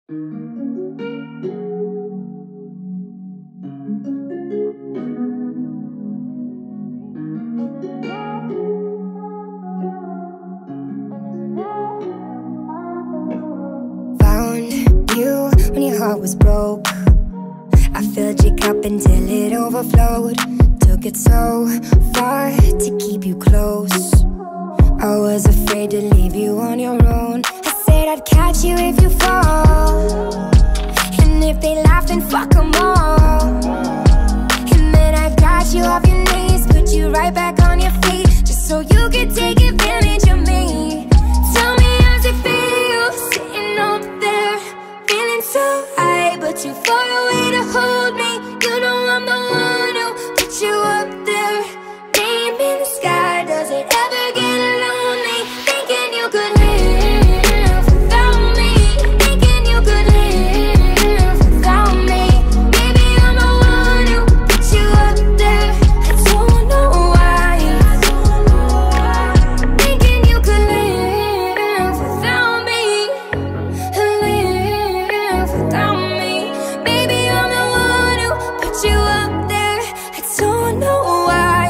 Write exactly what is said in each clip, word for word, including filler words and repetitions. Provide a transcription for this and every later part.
Was broke. I filled your cup until it overflowed. Took it so far to keep you close. I was afraid to leave you on your own. I said I'd catch you if you fall, and if they laugh then fuck them all. And then I got you off your knees, put you right back on your feet, just so you could take advantage of me. Tell me how's it feel, sitting up there, feeling so high, but too far away to hold me. You know I'm the one who put you up there. Name in the sky, does it ever get lonely? Thinking you could live without me, thinking you could live without me. Maybe I'm the one who put you up there. I don't know why. Thinking you could live without me, live without me. Baby, I'm the one who put you up there. I don't know why.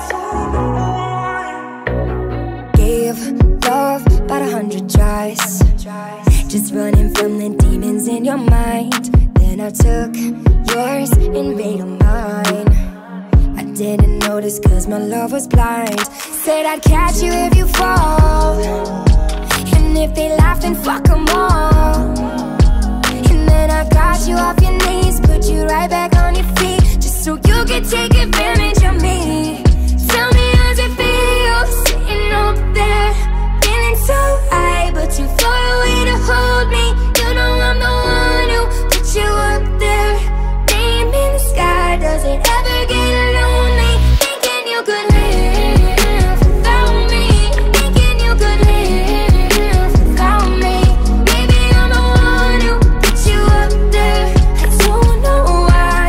Gave love about a hundred tries, just running from the demons in your mind. Then I took yours and made them mine. I didn't notice cause my love was blind. Said I'd catch you if you fall, and if they laugh then fuck them all. And then I got you off your knees, put you right back on your feet, just so you could take advantage of me. Tell me how's it feel, sitting up there, feeling so high, but too far away to hold me. You know I'm the one who put you up there. Name in the sky, does it ever get lonely? Thinking you could live without me, thinking you could live without me. Maybe I'm the one who put you up there. I don't know why.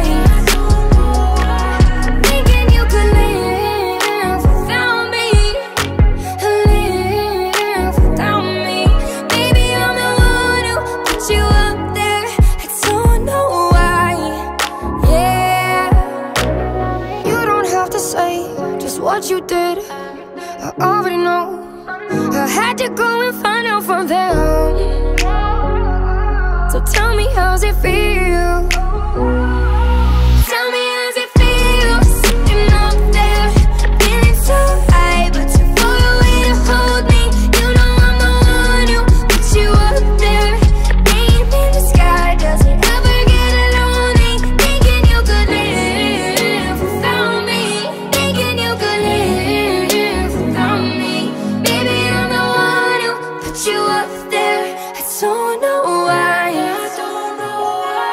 Thinking you could live without me, live without me. Maybe I'm the one who put you up there. I don't know why. Yeah, you don't have to say just what you did, I already know. I had to go and find out from them. So tell me how's it feel. Tell me how's it feel, sitting up there, feeling so high, but too far away to hold me. You know I'm the one who put you up there. Name in the sky, does it ever get lonely? Thinking you could live without me, thinking you could live without me. Baby, I'm the one who put you up there. I don't know why. I don't know why.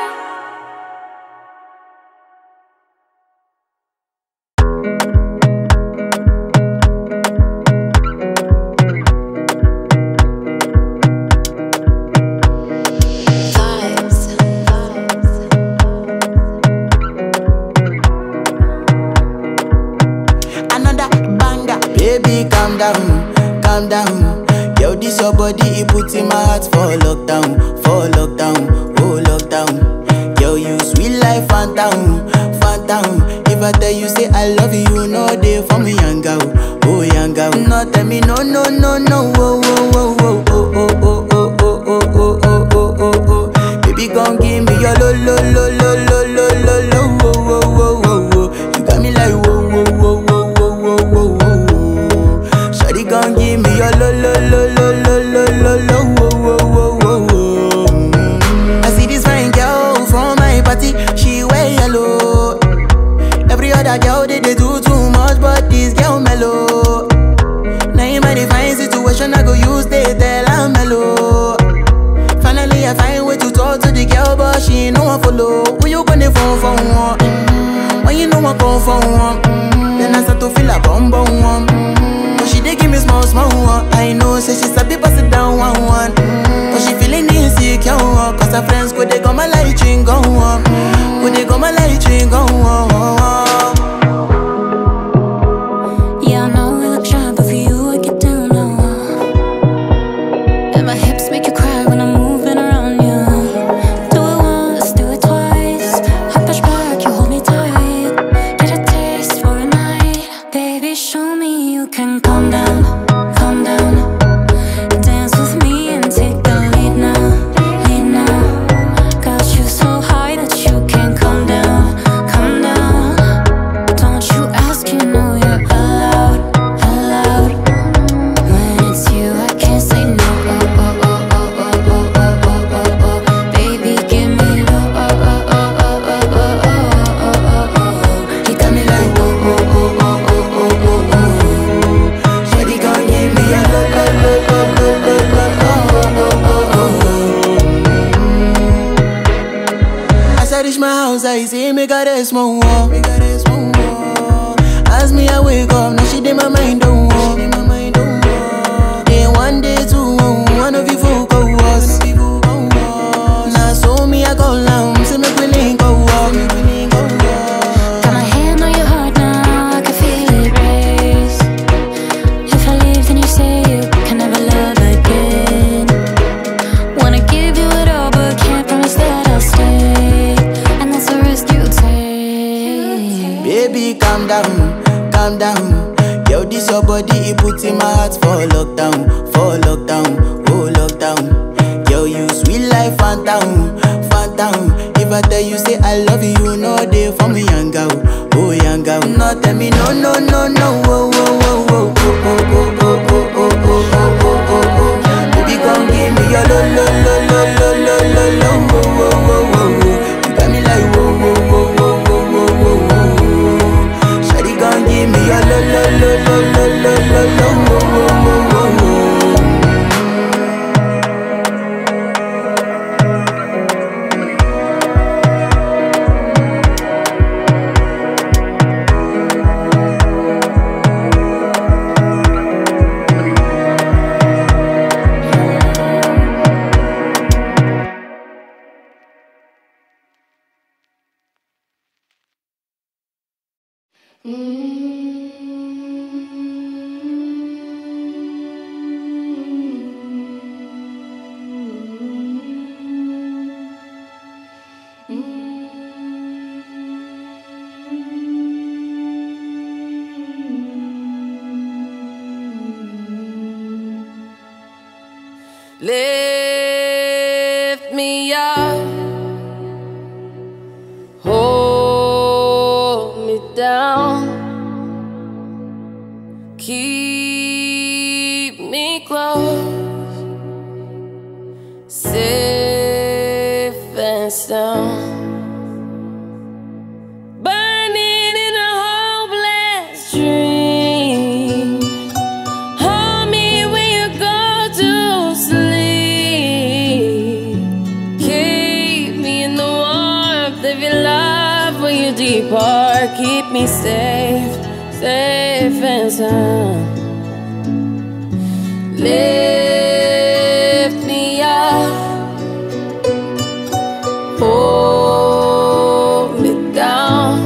Another banger. Baby, calm down, calm down. Yo, this your body, it puts in my heart for lockdown, for lockdown, oh lockdown. Yo, you sweet life, phantom, phantom. If I tell you say I love you, you know they for me, young girl, oh young girl. No, tell me no, no, no, no, oh, oh, oh, oh, oh, oh, oh, oh, oh, oh, oh, oh, oh, oh. Baby, gon' give me your lo, lo, lo, lo, lo, lo, lo, lo, oh, oh, oh, oh, oh. You got me like whoa, whoa, whoa, whoa, whoa, whoa, whoa, whoa. Shawty gon' give me your lo, lo, lo, lo, lo, lo, lo, lo, oh, oh, oh, oh, oh. Mm. I see this fine girl from my party, she wear yellow. Every other girl they, they do too much, but this girl mellow. Now in my divine situation, I go use they tell I'm mellow. Finally I find way to talk to the girl, but she ain't no one follow. Who you gonna phone for one? Mm-hmm. When you know I come for one, mm-hmm. Then I start to feel a bum bum one. Mm-hmm. But she dey give me small small one. I know say she sabi pass it down one one. Mm-hmm. But she feeling insecure one, cause her friends go they go my light ring go on. Go they go my light ring go on. Yeah, I know we look shy, but for you I get down low. And my hips make you cry when I'm moving around you. I reach my house, I see me got a small wall. As me I wake up, now she did my mind don't walk. Day one, day two, one of you folk go was. Now so me I go down, say me we link go walk. Got my hand on your heart now, I can feel it race. If I leave then you say you can never love again. Wanna give you it all but can't promise that I'll stay. And that's a risk you take. Baby calm down, calm down. Yo, this your body, it puts in my heart for lockdown, for lockdown, oh lockdown. Yo, you sweet life, phantom, phantom. If I tell you say I love you, you know they for me young girl, oh young girl. No tell me no, no, no, no, oh, oh, oh, oh, oh, oh, oh, oh, oh, oh, oh, oh, oh, oh. Baby, come give me your lo, lo, lo, lo, lo, lo, lo, lo, oh, oh, oh, oh, oh. You got me like whoa, whoa, whoa, whoa, whoa, whoa, whoa, whoa. Shawty, come give me your lo, lo, lo, lo, lo, lo, lo, lo, oh, oh, oh, oh, oh. Lift me up, hold me down, keep me close, safe and sound. Burning in a hopeless dream. Hold me when you go to sleep. Keep me in the warmth of your love when you depart. Keep me safe, safe and sound. Lift me up, hold me down,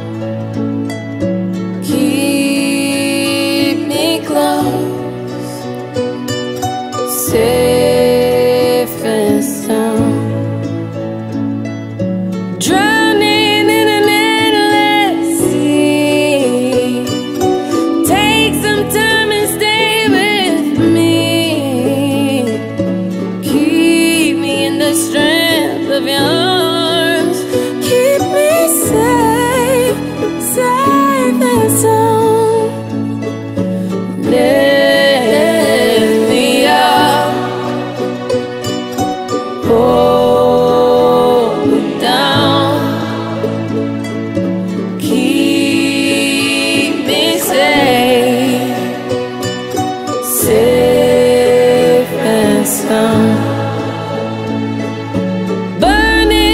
keep me close, safe and sound. Drowning in an endless sea. Take some time and stay with me. Keep me in the strength of your arms. Keep me safe, safe and sound. Lift me up, hold me down, keep me safe, safe and sound. Burning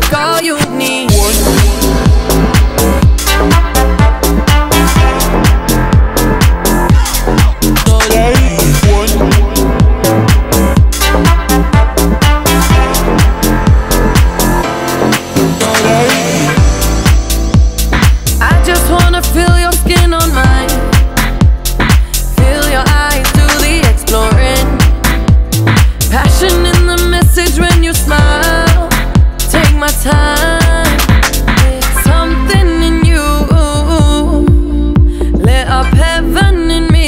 like all you need. I just wanna feel your skin on mine, feel your eyes do the exploring, passion in the message when you smile. Take my time, something in you lit up heaven in me.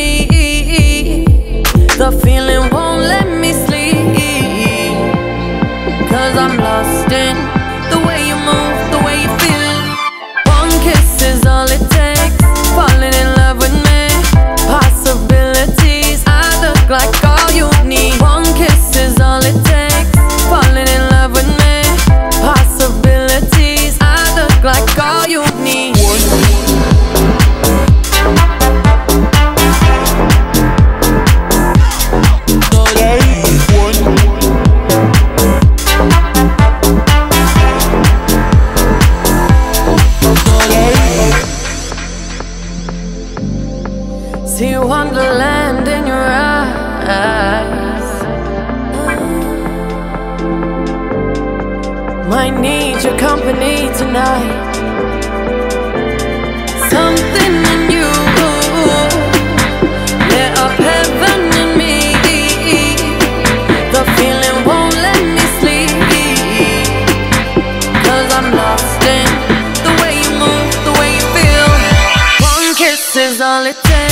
The feeling won't let me sleep, cause I'm lost in the way you move, the way you feel. One kiss is all it takes, falling in love with me. Possibilities, I look like all you need. One kiss is all it takes, falling in love with me. Possibilities, I look like all you need. See wonderland in your eyes. Might need your company tonight. Something in you lit up heaven in me. The feeling won't let me sleep, cause I'm lost in the way you move, the way you feel. One kiss is all it takes,